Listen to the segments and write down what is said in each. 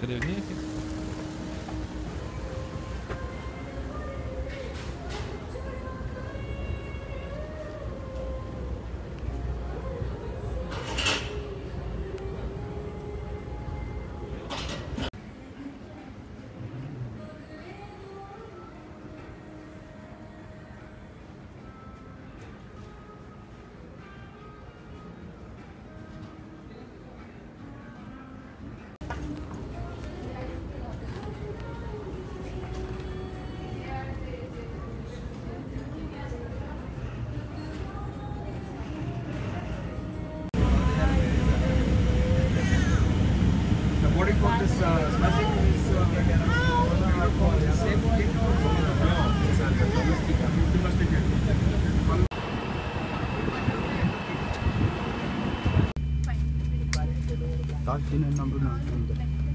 करेंगे। What do you call this? Smashing is same thing or domestic? 다시는 남부는 안 좋은데.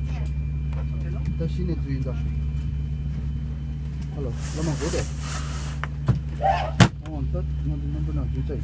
다시는 주인다. Hello, lama bode. Oh, tat number na juice.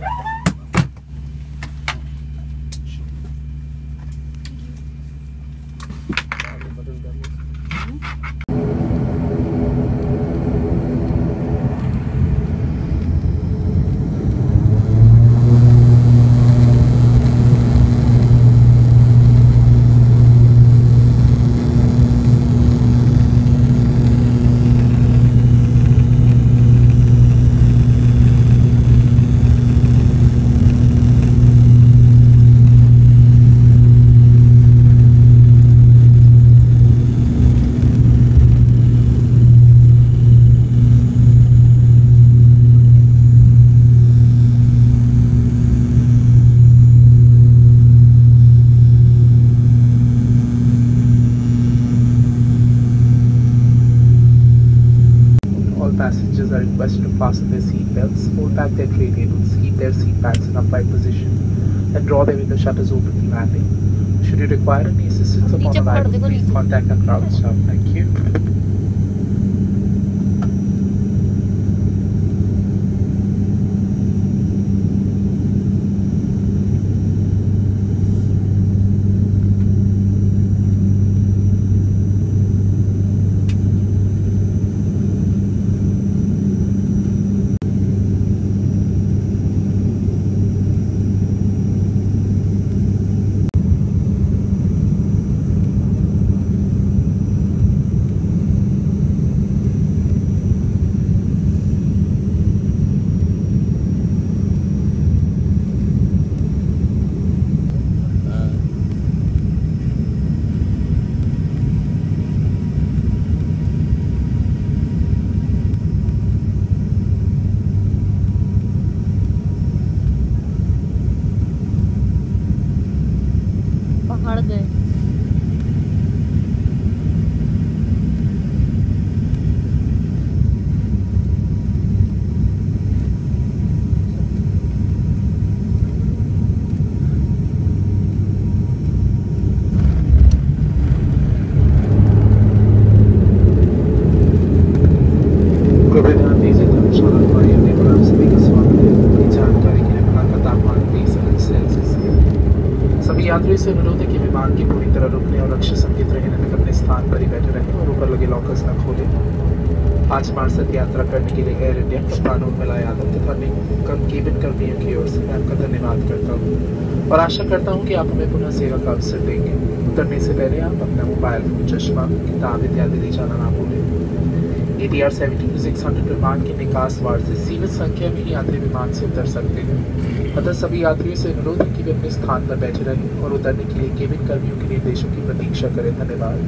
Passengers are requested to fasten their seat belts, hold back their tray tables, keep their seat backs in upright position, and draw their window shutters open for landing. Should you require any assistance upon arrival, please contact our ground staff. Thank you. पकड़ गए। सभी यात्रियों से अनुरोध है कि विमान की पूरी तरह रुकने और लक्ष्य संकेत रहने तक अपने स्थान पर ही बैठे रहें और ऊपर लगे लॉकर्स न खोलें। 5 मार्च तक यात्रा करने के लिए एयर इंडिया कप्तान उर्मिला यादव तथा केबिन कर्मियों की ओर से मैं आपका धन्यवाद करता हूँ और आशा करता हूँ कि आप हमें पुनः सेवा का अवसर देंगे। उतरने से पहले आप अपना मोबाइल फोन, चश्मा, किताब इत्यादि ले जाना ना भूलें। ATR 72-600 विमान के निकास वार्ड से सीमित संख्या में ही यात्री विमान से उतर सकते हैं। अतः सभी यात्रियों से अनुरोध है कि वे अपने स्थान पर बैठे रहें और उतरने के लिए केबिन कर्मियों के निर्देशों की प्रतीक्षा करें। धन्यवाद।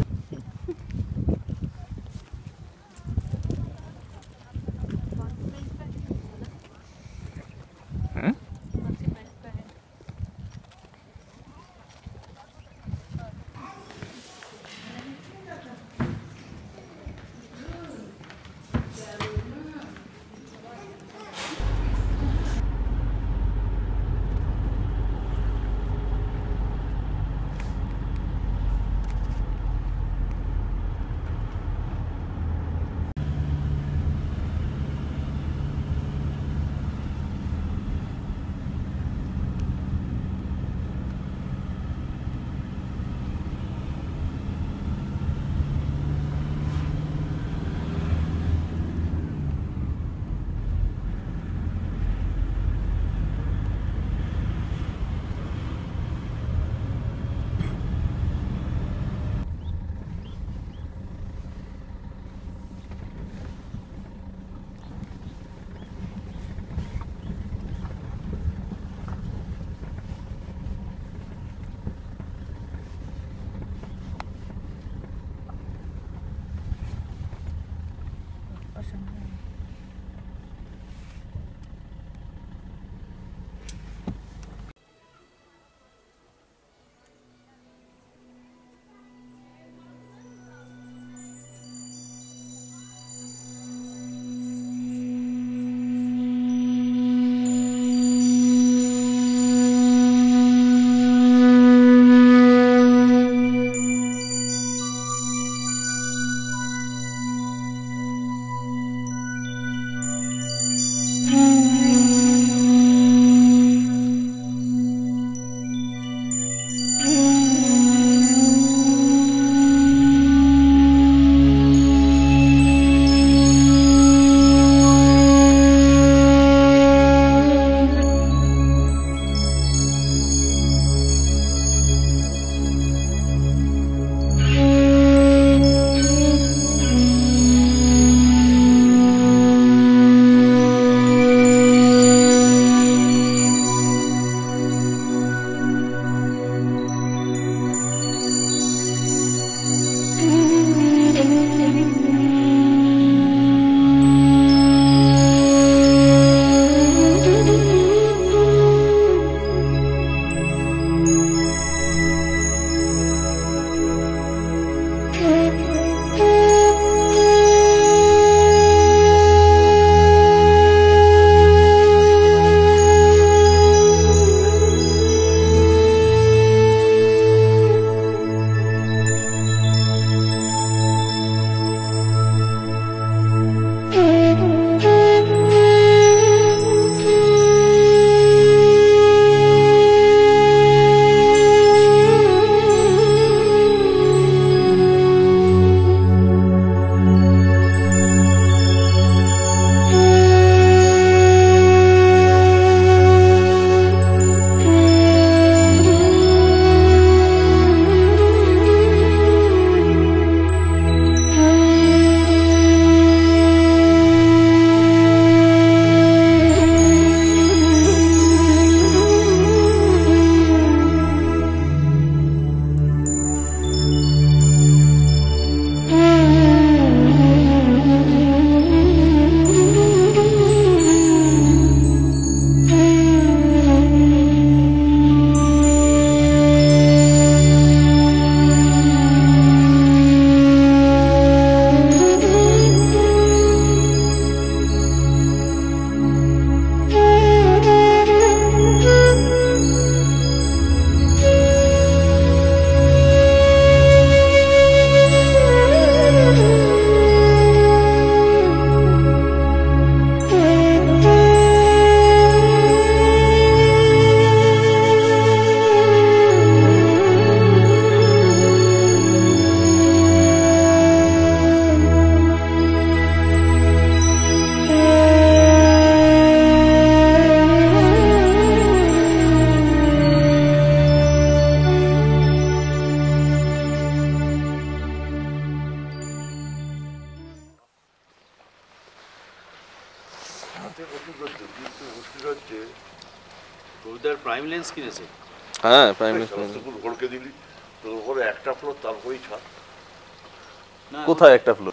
প্রাইম লেন্স কিনেছে? হ্যাঁ প্রাইম সমস্তগুলো ভরকে দিলি তোর উপরে একটা ফ্লোর তারপরেই ছাদ। না কোথায় একটা ফ্লোর?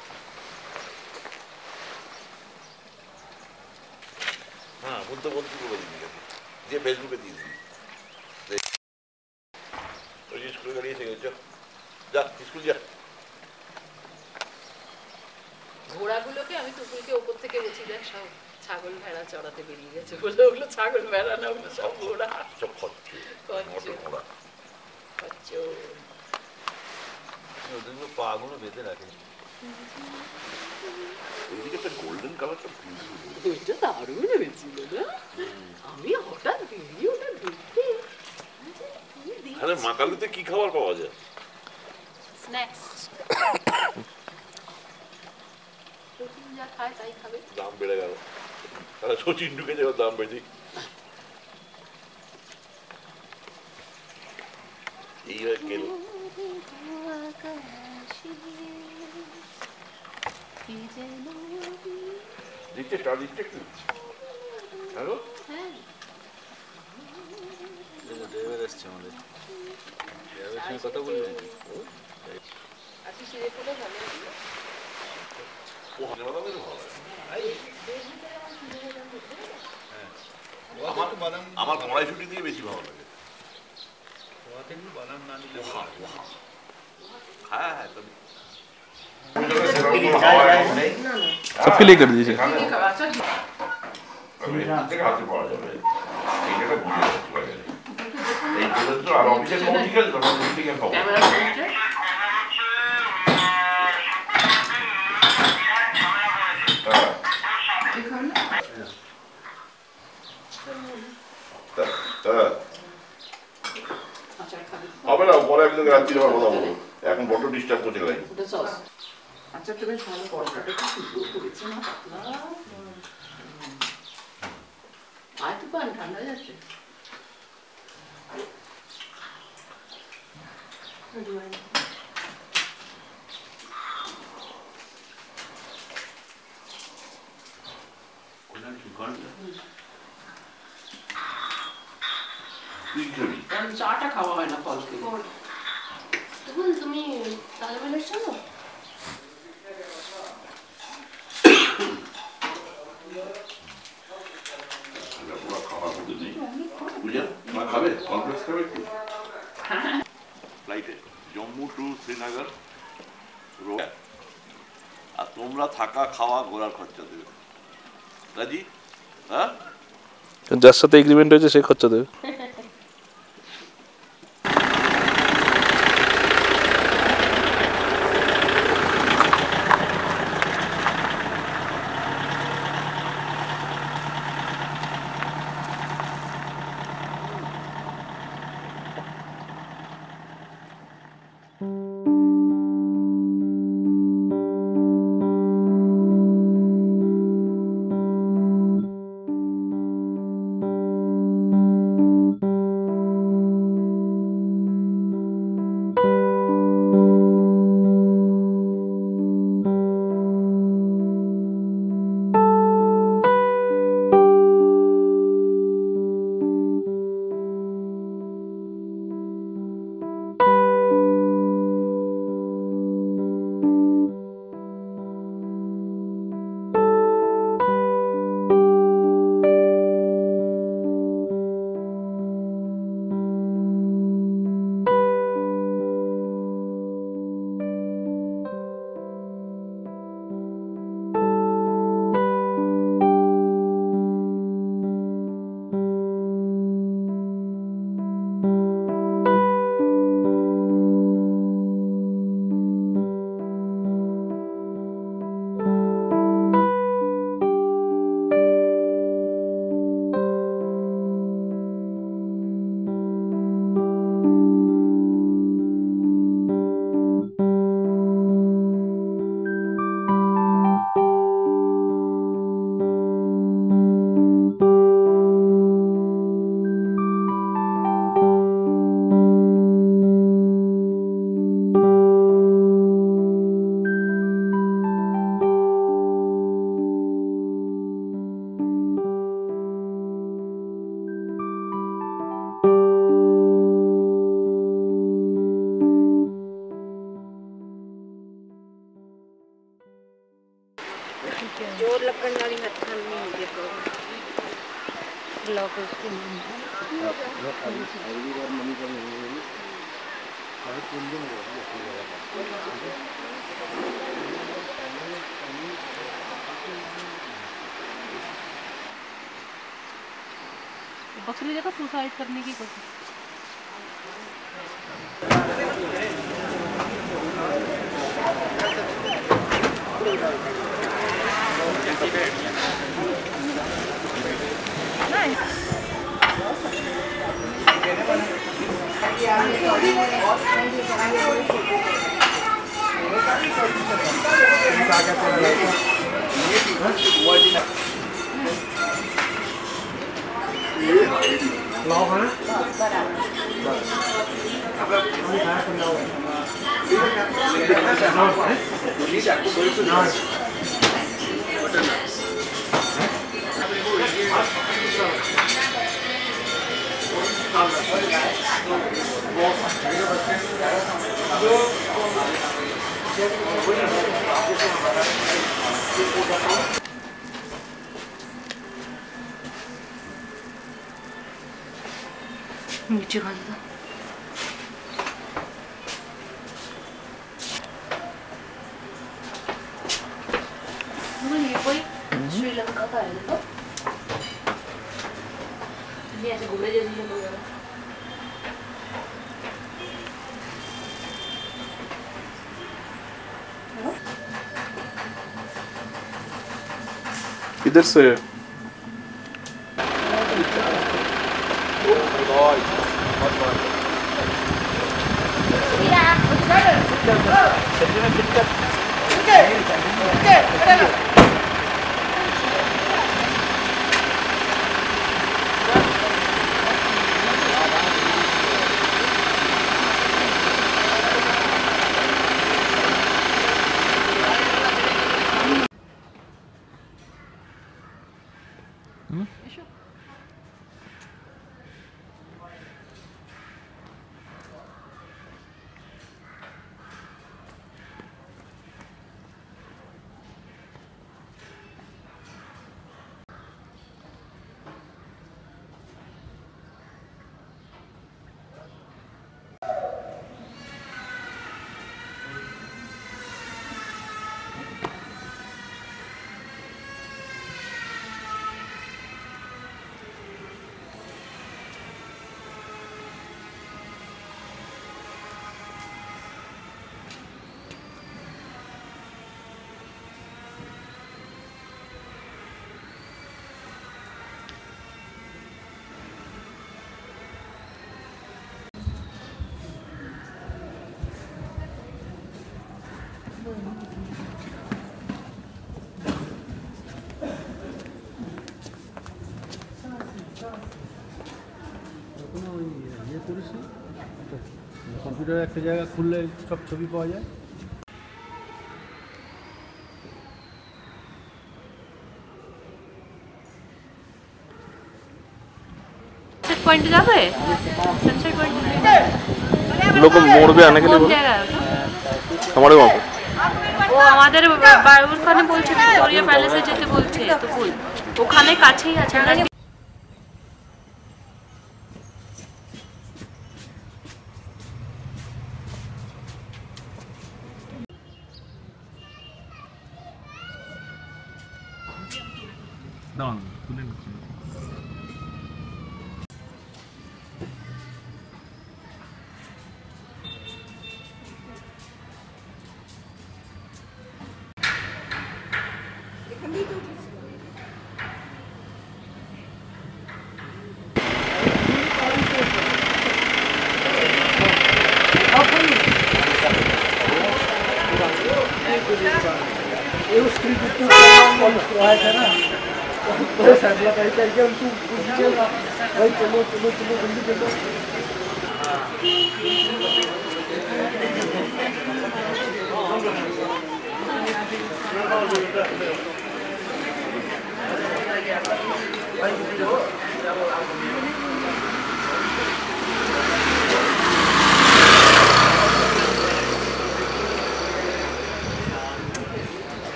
হ্যাঁ বলতে বলতে বলে দিবি যে ফেসবুকে দিয়ে দিবি ওই যে স্কুলে গাড়ি এসে গেছে যা স্কুল যা। ঘোড়াগুলোকে আমি টুকুলকে ওপর থেকে বলছি দেখ সব ছাগল ভেড়া চড়াতে বেরিয়ে গেছে বলে ওগুলো ছাগল ভেড়া না ওগুলো সব ঘোড়া সব খরচ ঘোড়া ওদেরগুলো পাগুলো বেঁধে রাখে। ওইদিকে একটা গোল্ডেন কালারটা ওইটা দারুণ হয়েছিল না? আমি হঠাৎ বেরিয়ে ওটা দেখতে আরে মাকালুতে কি খাবার পাওয়া যায়? স্ন্যাক্স প্রতিদিন যা খায় তাই খাবে। দাম বেড়ে গেল তাহলে সচিন ঢুকে যাবে দাম বেশি। এইভাবে কেন দিচ্ছে স্টার দিচ্ছে একটু হ্যালো ড্রাইভার এসছে আমাদের, ড্রাইভারের সঙ্গে কথা বলবি নাকি? আজকে চিড়ে পোলা ভালো লাগলো। ও হাজার ভালো আমার কড়াইশুটি দিয়ে বেশি ভালো লাগে। হ্যাঁ হ্যাঁ सबके लिए कर दीजिए। হাতে পাওয়া যাবে এইটা বুঝে যাচ্ছে বাজারে এই জন্য তো আর অফিসের সময় ঠিক আছে তখন থেকে খাবো। হবে না পরে একদিন রাত্রির কথা বলবো এখন বড্ড ডিস্টার্ব করতে লাগে। আচ্ছা তো বেশ ভালো পরোটাটা কি সুন্দর করেছে না পাতলা। আর তো পান ঠান্ডা যাচ্ছে। চাটা খাওয়া হয় না ফল খেয়ে। তখন তুমি তাজমহল এসছো না? ফ্লাইটে জম্মু টু শ্রীনগর রোড আর তোমরা থাকা খাওয়া ঘোরার খরচা দেবে রাজি? হ্যাঁ যার সাথে এগ্রিমেন্ট হয়েছে সে খরচা দেবে। करना भी अच्छा नहीं मुझे ब्लॉक उसके बकरी देखो सुसाइड करने की कोशिश। नीचे खा लिया। ये कोई श्रीलंका का है देखो। ये ऐसे घोड़े जैसे लोग हैं। किधर से है? কম্পিউটার একটা জায়গা খুললে সব ছবি পাওয়া যায়। सनसेट पॉइंट যাবে? सनसेट पॉइंट लोग मोड़ पे आने के लिए हमारे वहाँ पे ও আমাদের ওখানে বলছে ভিক্টোরিয়া প্যালেসে যেতে বলছে তো বল ওখানে কাছেই আছে না। दान तुले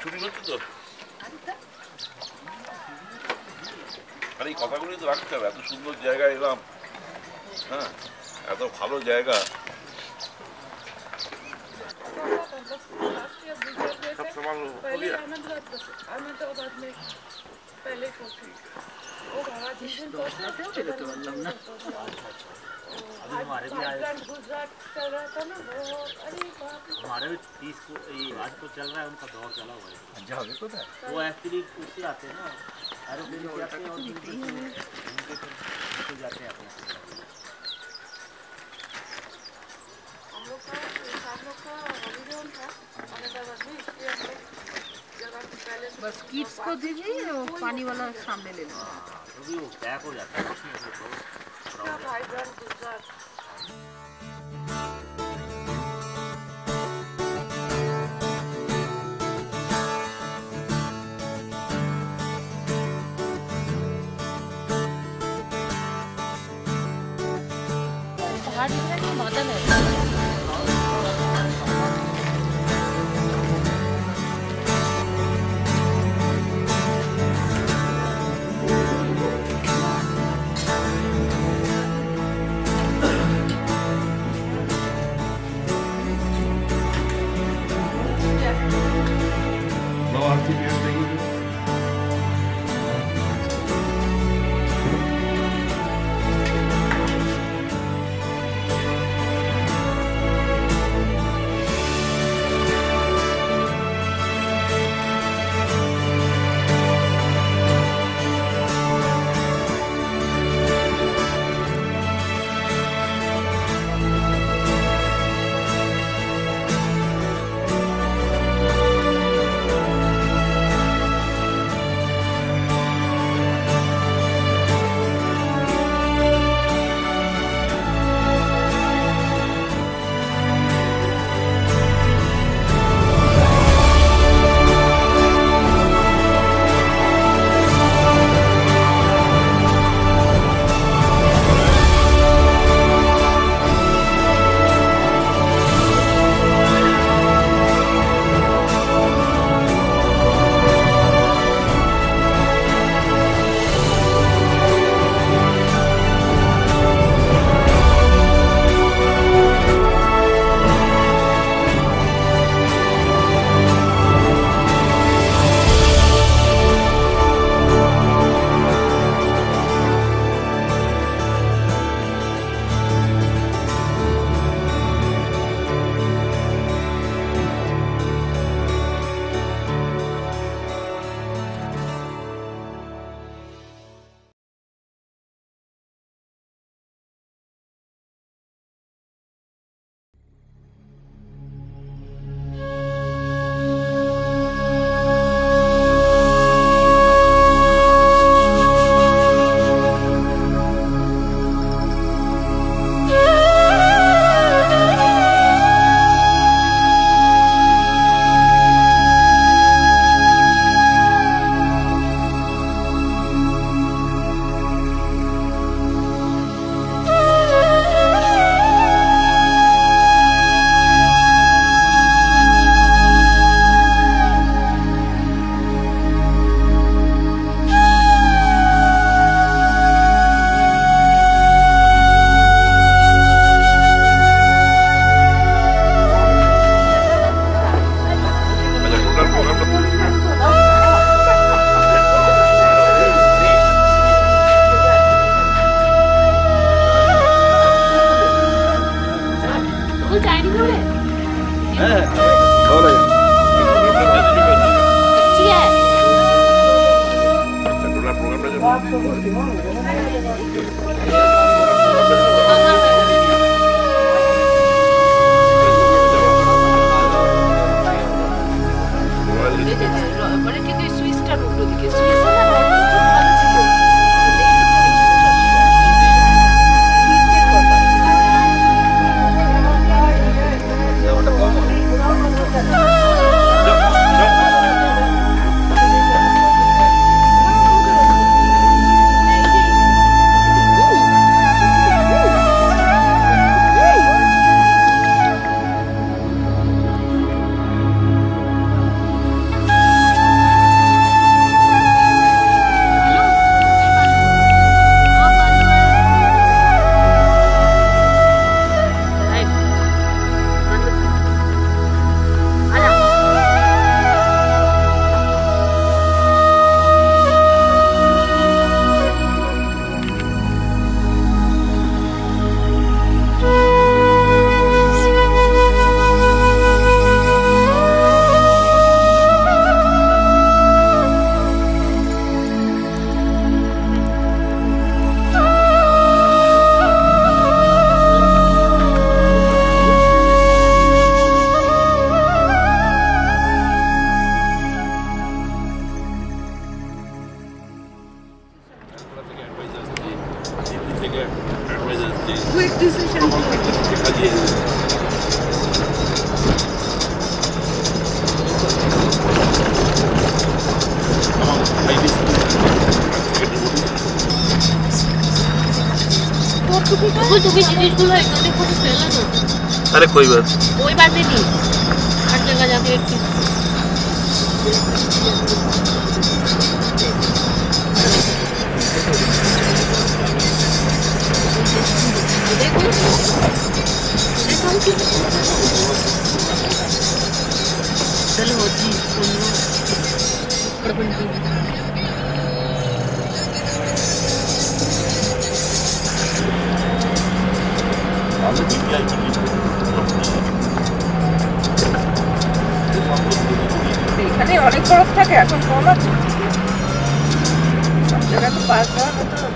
শুটিং হচ্ছে তো? আরে এই কথাগুলোই তো রাখতে হবে। এত সুন্দর জায়গায় এলাম, হ্যাঁ, এত ভালো জায়গা। सब सामान हो गया। हमारे भी 30 को आज को चल रहा है, उनका दौर चला हुआ है। जाओगे तो वो एक्चुअली उससे आते हैं ना, एरोप्लेन से आते हैं और उनके जाते हैं अपने। बस किड्स को दीजिए और पानी वाला सामने ले लो। क्योंकि वो पैक हो जाता है उसमें पहाड़ दिख रहा है कि बादल है? तू भी चीज बोला एक ने फोटो फैला दो। अरे कोई बात नहीं हर जगह जाके एक चीज चलो होती এখানে অনেক বরফ থাকে এখন কম আছে সব জায়গায় তো পাস দেওয়া না তো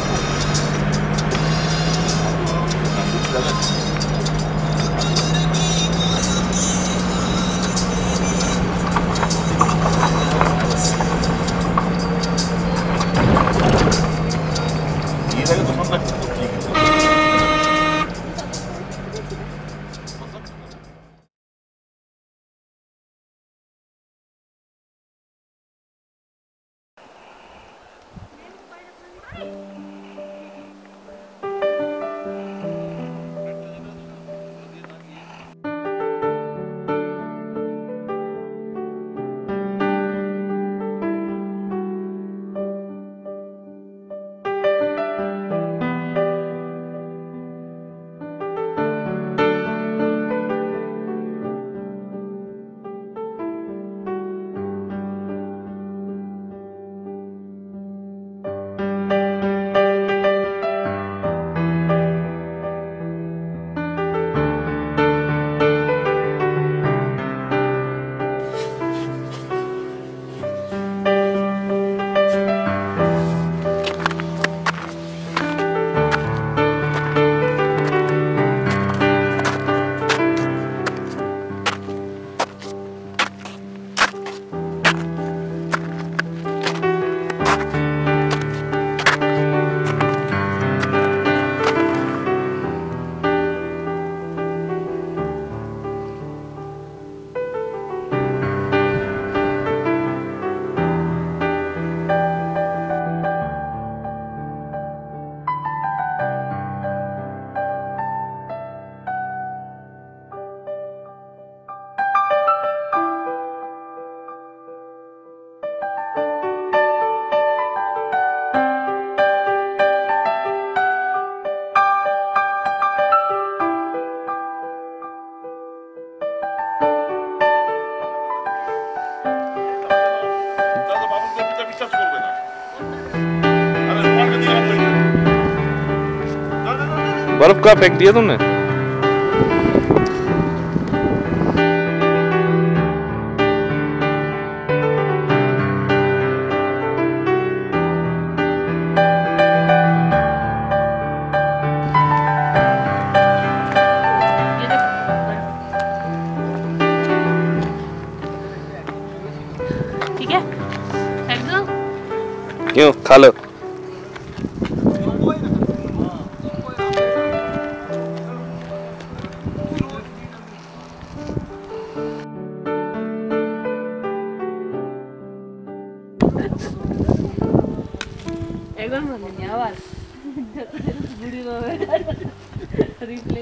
बर्फ का फेंक दिया तुमने? ठीक है फेंक दो। क्यों खा लो। একবার বলিনি আবার বুড়ি বাবা রিপ্লে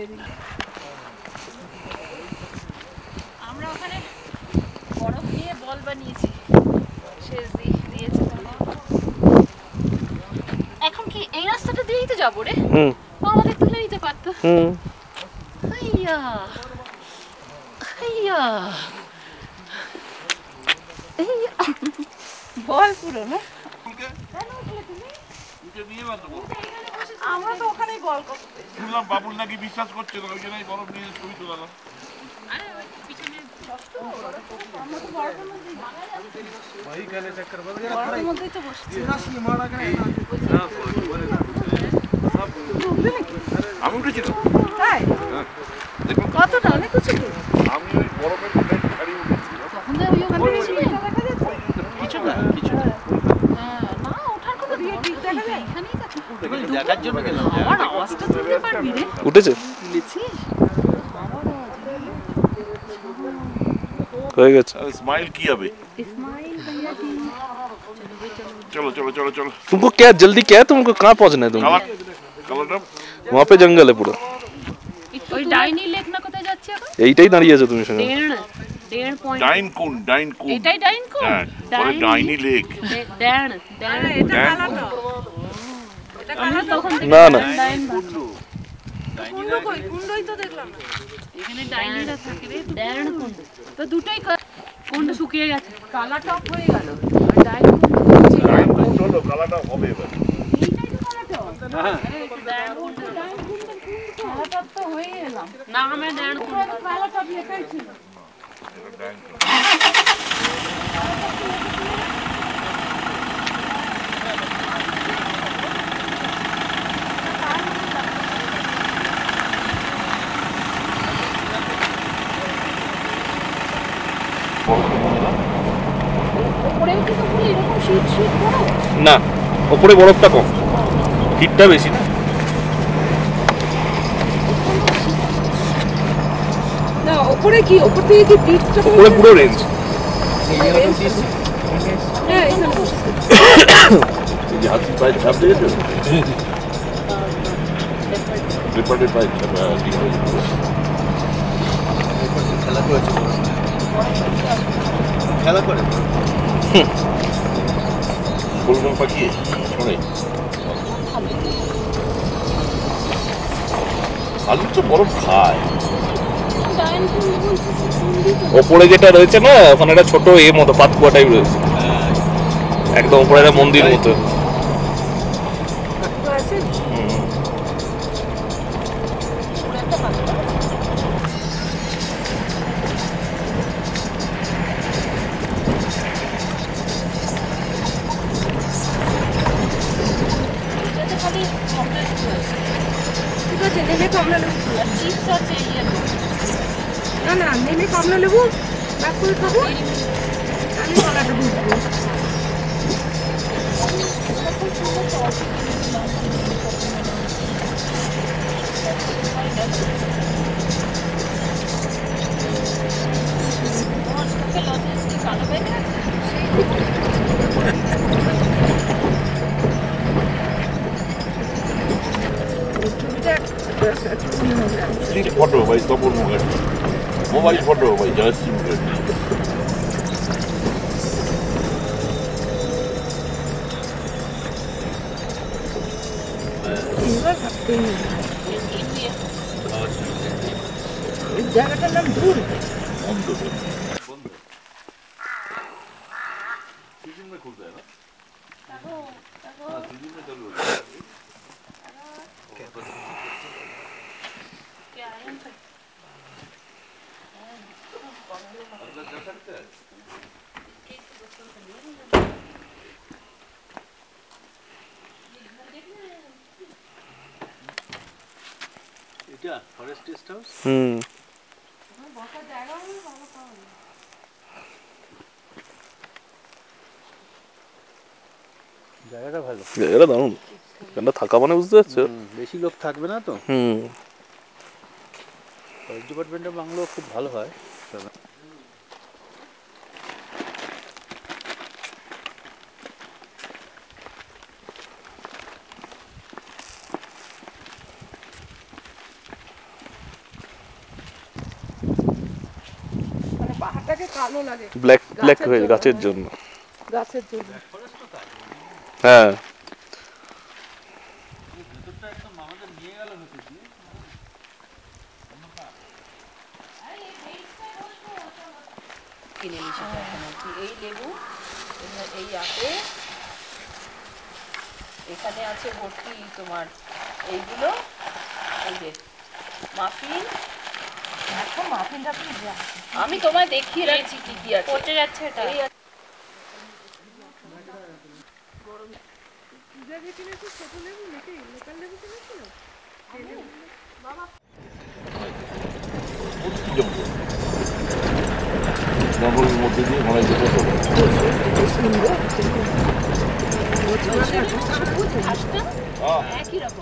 আমরা ওখানে বরফ দিয়ে বল বানিয়েছি শেষ দিয়েছে এখন কি এই রাস্তাটা দিয়েই তো যাবো রে? আমাদের তুলে নিতে পারতো। হাইয়া হাইয়া বল পুরো না আমরা তো ওখানেই বল করতে শুনলাম বাবুল নাকি বিশ্বাস করছে না ওই জন্যই বরফ নিয়ে ছবি তোলালাম। আরে পিছনে আমরা তো বরফের মধ্যে ভাই গেলে চক্কর বল গেল বরফের মধ্যেই তো বসছি না সি মারা গেল না আমি উঠেছি তো তাই দেখো কতটা অনেক কিছু আমি ওই বরফের মধ্যে গাড়ি উঠেছি তখন তো ওই ওখানে ছিলেন কিছু না হ্যাঁ না ওঠার কথা দিয়ে ঠিক দেখা যায় এখানেই তো দেখার জন্য গেলাম আমার আওয়াজটা তুলতে পারবি রে? উঠেছে তুলেছিস হয়ে গেছে। स्माइल की अबे इस्माइल भैया की चलो चलो चलो चलो तुमको क्या जल्दी क्या है? तुमको कहाँ पहुँचना है तुमको? कलर वहाँ पे जंगल है पूरा। ওই ডাইনি লেক না কোথায় যাচ্ছে এখন? এইটাই দাঁড়িয়ে আছে তুমি সঙ্গে। 1.5 পয়েন্ট। ডাইন কোন এটাই ডাইন কোন? হ্যাঁ বলে ডাইনি লেক এটা কালাটা। এটা কালা তখন না না ডাইন কুন্ডু কই কুন্ডুই তো দেখলাম না এখানে ডাইনিরা থাকে রে ডাইন কুন্ডু তো দুটোই কুন্ডু শুকিয়ে গেছে কালা টপ হয়ে গেল আর ডাইন কুন্ডু হলো কালাটা হবে এবার এইটাই তো কালা টপ হ্যাঁ ডাইন কুন্ডু কালা টপ তো হয়ে গেলাম না আমি ডাইন কুন্ডু কালা টপ লেখাই ছিল না ওপরে বরফটা কম, হিটটা বেশি। না ওপরে কি ওপর থেকে কি পিচটা ওপরে পুরো রেঞ্জ। হ্যাঁ এখানে যে হাতি পায়ে ছাপ দিয়েছে রিপোর্টেড পায়ে ছাপ খেলা করেছে, খেলা করে গোলগোল পাকিয়ে শোনে আলু তো বরফ খায়। ওপরে যেটা রয়েছে না ওখানে একটা ছোট মতো পাতকুয়া টাইপ রয়েছে, একদম ওপরে একটা মন্দির মতো। না না নেমে কমলা লেবু ব্যাক করে খাবো আমি গলাটা বুঝবো Street photo by Topur Mugati. Mobile photo by Jayasri Mugati. জায়গাটার নাম ধুর सीजन में खुलता है ना? सीजन में चालू होता है। अंदर जा सकते हैं? এটা ফরেস্ট টেস্ট হাউস। জায়গাটা ভালো, জায়গাটা দারুণ, এখানটা থাকা মানে বুঝতে পারছো বেশি লোক থাকবে না তো। ফরেস্ট ডিপার্টমেন্টের বাংলো খুব ভালো হয়। পাহাড়টাকে কালো লাগে ব্ল্যাক ব্ল্যাক হয়ে গাছের জন্য। গাছের জন্য হ্যাঁ ভেতরটা একদম আমাদের নিয়ে গেল ভেতর দিয়ে। কিনে নিয়েছি এই লেবু এই আপেল এখানে আছে ভর্তি তোমার এইগুলো এই যে মাফিন। এখন মাফিন টাফিন আমি তোমায় দেখিয়ে দিয়েছি কি কি আছে। পচে যাচ্ছে এটা। জঙ্গলের মধ্যে দিয়ে ঘোড়ায় যেতে হবে। একই রকম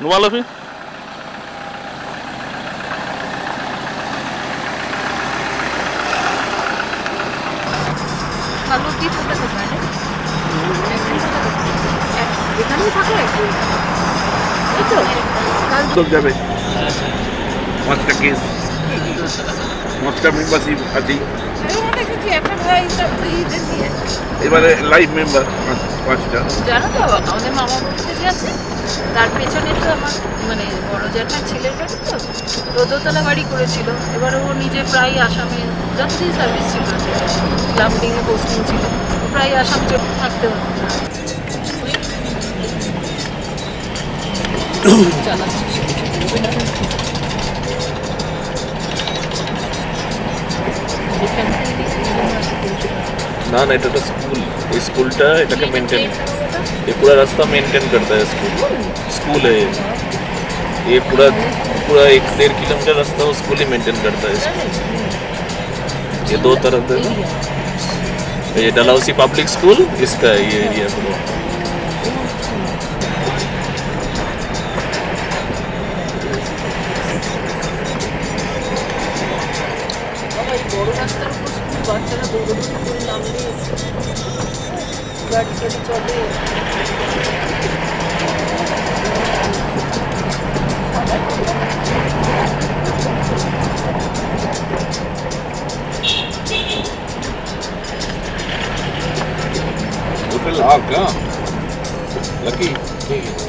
নুমালফি যাবে পাঁচটা কেস পাঁচটা মেম্বারশিপ আছে এবারে লাইভ মেম্বার পাঁচটা। জানো তো আমাদের মামা বাড়িতে যে আছে তার পেছনে তো আমার মানে বড় জ্যাঠার ছেলের বাড়ি তো দোতলা বাড়ি করেছিল। এবার ও নিজে প্রায় আসামে যতদিন সার্ভিস ছিল লামডিংয়ে পোস্টিং ছিল প্রায় আসাম থাকতে হতো চালাচ্ছি। ना ना এটা স্কুল এই স্কুলটা এটাকে মেंटेन ये पूरा रास्ता मेंटेन करता है स्कूल है ये पूरा 1.5 किलोमीटर रास्ता वो स्कूल ही मेंटेन करता है ये दो तरफ है ये डलहौसी पब्लिक स्कूल इसका ये एरिया पूरा বাচ্চারা দৌড়দৌড়ি করে নামলে গাড়ি গাড়ি চলে होटल आपका लकी ठीक है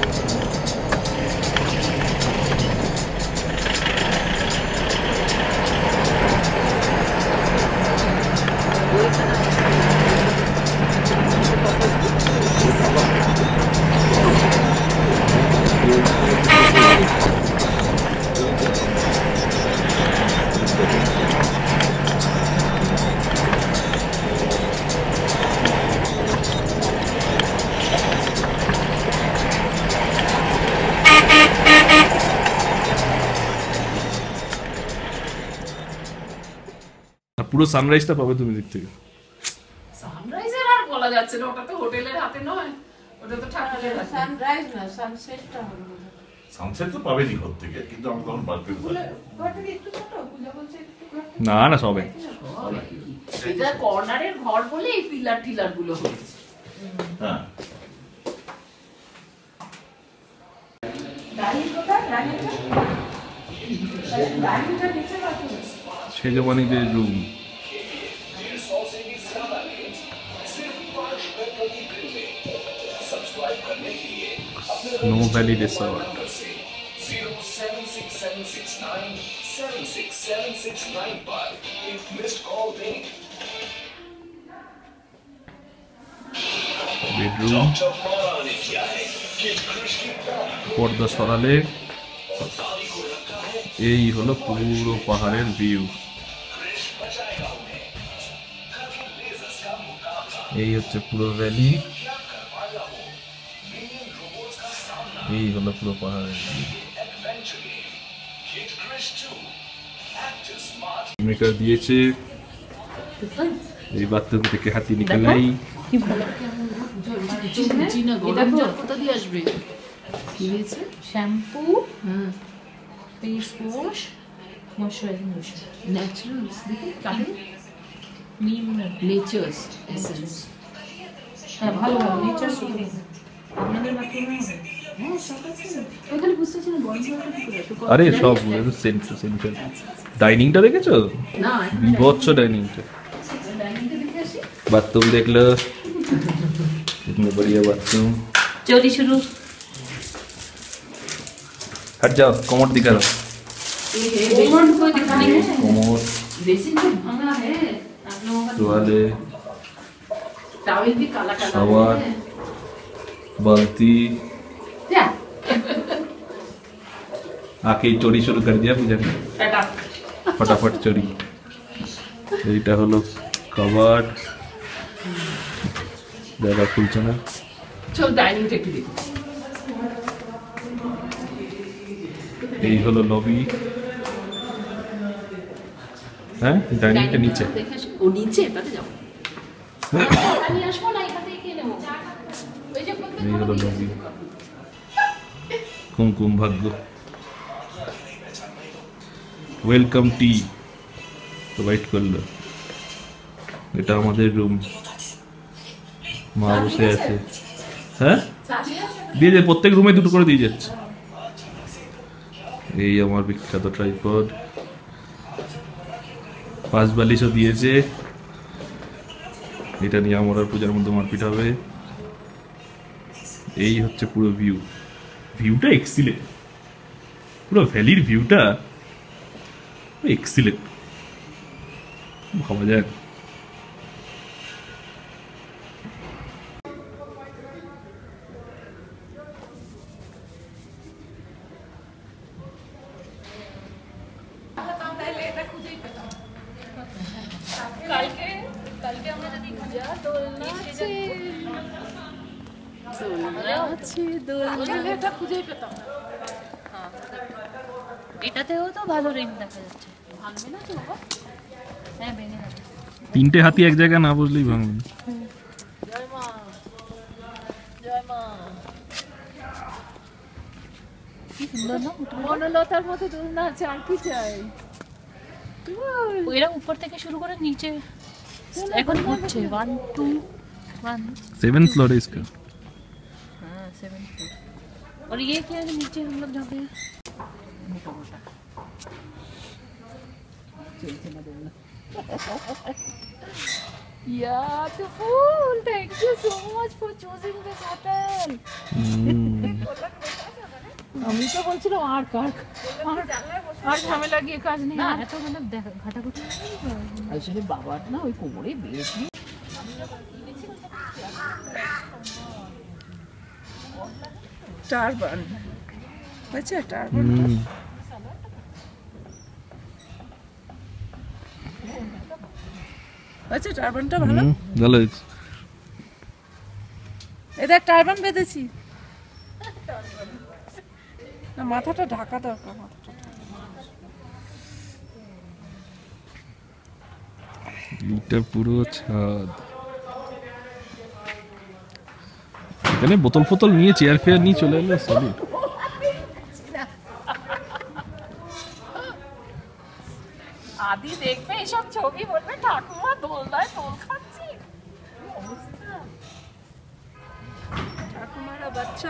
পুরো সানরাইজটা পাবে তুমি দিক থেকে। সানরাইজের আর বলা যাচ্ছে না, ওটা তো হোটেলের হাতে নয়, ওটা তো ঠাকুরের হাতে। সানরাইজ না, সানসেটটা হলো। সানসেট তো পাবেনি ঘর থেকে, কিন্তু আমি তখন বাড়তে ঘরটা একটু ছোট, পূজা বলছে একটু ঘর। না না সবে এটা কর্নারের ঘর বলে এই পিলার টিলার গুলো হয়েছে। হ্যাঁ ডাইনিং কোথায়? ডাইনিংটা নিচে রাখো। সেজমানিদের room no valley resort bedroom পর্দা সরালে এই হলো পুরো পাহাড়ের ভিউ। এই হচ্ছে পুরো ভ্যালি, এই হলো পুরো পাহাড়ের ভিউ। মেকার দিয়েছে এই বাথরুম থেকে হাতি নিকালাই। কি ভালো চিনা গরম জল কোথা দিয়ে আসবে? কি হয়েছে? Shampoo, face wash, moisturising lotion, naturals দেখি কাটে নিম নেচারস এসেন্স। হ্যাঁ ভালো ভালো নেচারস আপনাদের বাথরুমে হবে। হ্যাঁ সব আছে ওখানে বুঝতেছি না বন্ধ করে কি করে। আরে সব সেন্টার ডাইনিংটা দেখেছো? না বিভৎস ডাইনিংটা। ডাইনিংটা দেখে আসি। बाथरूम देख लो कितने बढ़िया बाथरूम। चोरी शुरू। हट जाओ, कोमोड दिखा दो। कोमोड कोई दिखा नहीं है। कोमोड बेसिन तो भांगा है आप लोगों का। टॉवले, टॉवल भी काला काला शावर, है। बाल्टी। क्या आके चोरी शुरू कर दिया पूजा ने। टाटा फटाफट चोरी। এইটা হলো কভার, জায়গা খুলছে না। চল ডাইনিং টা একটু দেখি। এই হলো লবি। হ্যাঁ ডাইনিংটা নিচে। ও নিচে তাতে যাও। আমি আসবো না এখান থেকে নেব। ওই যে এই হলো লবি। কুমকুম ভাগ্য। ওয়েলকাম টি প্রোভাইড করলো। এটা আমাদের রুম, মা বসে আছে। হ্যাঁ দিয়ে যায়, প্রত্যেক রুমে দুটো করে দিয়ে যাচ্ছে। এই আমার বিখ্যাত ট্রাইপড, পাঁচ বালিশও দিয়েছে। এটা নিয়ে আমার আর পূজার মধ্যে মারপিট হবে। এই হচ্ছে পুরো ভিউটা এক্সিলেন্ট, পুরো ভ্যালির ভিউটা এক্সিলেন্ট, ভাবা যায়। এটাতেও তো ভালো রিং দেখা যাচ্ছে। ভাঙবে না তো বাবা? হ্যাঁ ভেঙে যাবে। তিনটে হাতি এক জায়গায় না বসলেই ভাঙবে। জয় মা, জয় মা। কি সুন্দর না, বনলতার মতো দোলনা আছে, আর কি চাই? এরা উপর থেকে শুরু করে নিচে এখন হচ্ছে 1 2 1 7th फ्लोर है इसका। हाँ 7th फ्लोर। और ये क्या है नीचे हम लोग जहाँ पे मोटा मोटा Yeah, the fool. Thank you so much for choosing this hotel. আমি তো বলছিলাম আর ঝামেলা গিয়ে কাজ নেই। না এত মানে ঘাটাঘুটি আসলে বাবার না ওই কোমরে বেশি। টারবান হয়েছে, টারবান আচ্ছা, টারবানটা ভালো ভালো হয়েছে। এটা টারবান বেঁধেছি না, মাথাটা ঢাকা দরকার। এটা পুরো ছাদ, এখানে বোতল ফোতল নিয়ে চেয়ার ফেয়ার নিয়ে চলে এলো সলিড। আদি দেখবে এইসব ছবি, বলবে ঠাকুমা দোলনায় দোল খাচ্ছি। ঠাকুমারা বাচ্চা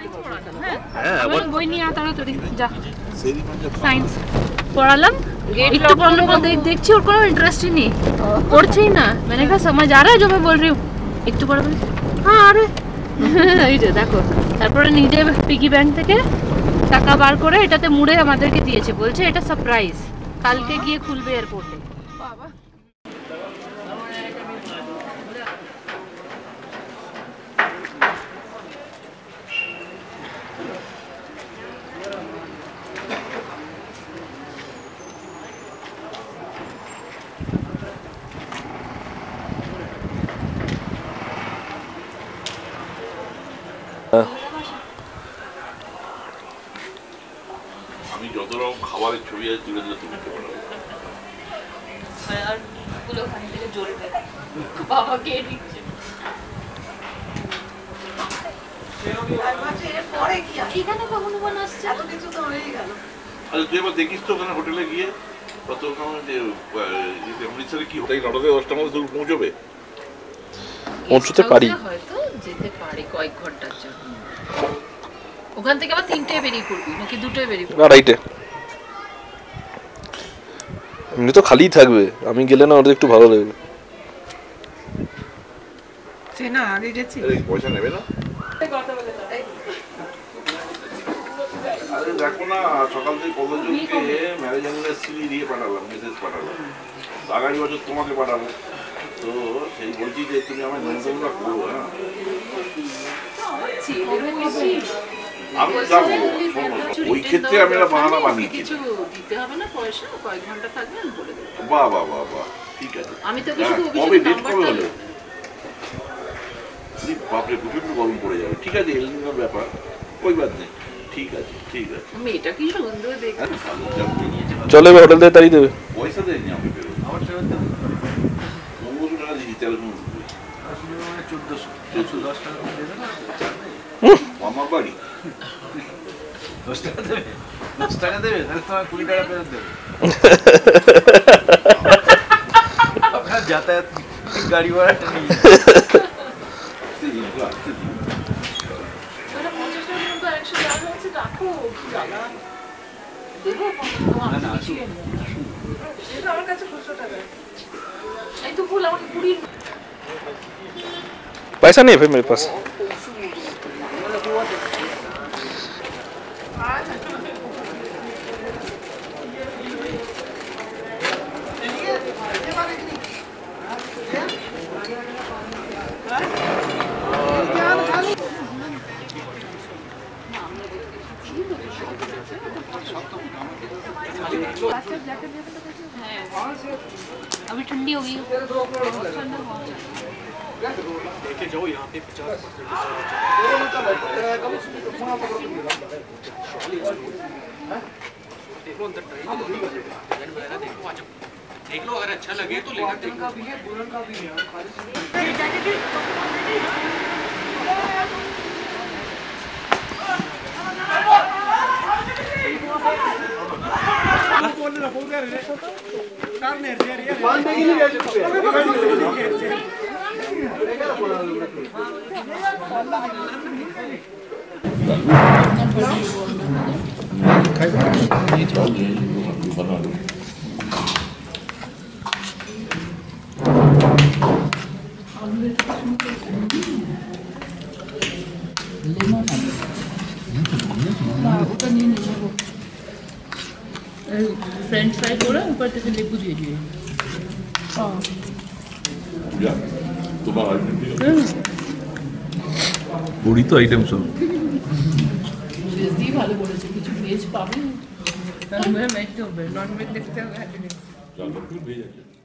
বই নিয়ে তাড়াতাড়ি যা। সায়েন্স পড়ালাম, একটু পড়ানোর পর দেখছি ওর কোনো ইন্টারেস্টই নেই, পড়ছেই না। मैंने कहा समझ आ रहा है जो मैं बोल रही हूँ? একটু পড়া বলে হ্যাঁ আরে এই যে দেখো। তারপরে নিজে পিগি ব্যাংক থেকে টাকা বার করে এটাতে মুড়ে আমাদেরকে দিয়েছে, বলছে এটা সারপ্রাইজ, কালকে গিয়ে খুলবে এয়ারপোর্টে। বাবা আমি যত রকম খাবারের ছবি আছে তুলে দিলে তুমি আর গুলো ওখান থেকে জ্বলবে, বাবা কে দিচ্ছে। এখানে কখনো বানাচ্ছে এত কিছু তো হয়ে গেল। আচ্ছা তুই এবার দেখিস তো ওখানে হোটেলে গিয়ে কত অমৃতসরে কি তাই 9টা থেকে 10টার মধ্যে পৌঁছবে। পৌঁছতে পারি, হয়তো যেতে পারি কয়েক ঘন্টার জন্য। ওখান থেকে আবার 3টায় বেরিয়ে পড়বি নাকি 2টায় বেরিয়ে পড়বি? 2:30। এমনি তো খালিই থাকবে, আমি গেলে না ওদের একটু ভালো লাগবে। সে না আগে গেছি, পয়সা নেবে না। আরে দেখো না, সকাল থেকে কতজনকে ম্যারেজ অ্যানিভার্সারি দিয়ে পাঠালাম, মেসেজ পাঠালাম, আগামী বছর তোমাকে পাঠাবো। তো সেই বলছি যে তুমি আমার নিমন্ত্রণটা করবো। হ্যাঁ আমি যাবো, ওই ক্ষেত্রে আমি একটা বাহানা বানিয়েছি। কিছু দিতে হবে না পয়সা, কয়েক ঘন্টা থাকবে আমি বলে দেবো। বাহ বাহ বাহ বাহ, ঠিক আছে। আমি তো কিছু কবে ডেট কবে হলো? বাপরে প্রচন্ড গরম পড়ে যাবে। ঠিক আছে, এলিনোর ব্যাপার, ওই বাদ নেই। ঠিক আছে ঠিক আছে। মেয়েটা কি সুন্দর দেখতে। চলো এবার হোটেল থেকে তাড়িয়ে দেবে। পয়সা দেয়নি আমি বেরোবো। আমার ফেরত দেবো। 1500 টাকা দিয়েছি তেল নুন। 1410 টাকা দেবে না? আমার বাড়ি 10 টাকা দেবে 10 টাকা দেবে তাহলে তোমার 20 টাকা ফেরত দেবে আপনার যাতায়াত গাড়ি ভাড়াটা নিয়ে पैसा नहीं है फिर मेरे पास। अभी ठंडी हो गई लेके जाओ यहाँ पे 50% देखो अंदर देखो आज देख लो, अगर अच्छा लगे तो लेकर देखो। का भी है, बुरन का भी है। फ्रेंच फ्राई थोड़ा ऊपर से नींबू दीजिए। पूरी तो आइटम सब ভেজ দিয়ে ভালো বলেছে, কিছু ভেজ পাবে। मैं तो नॉन वेज देखते हुए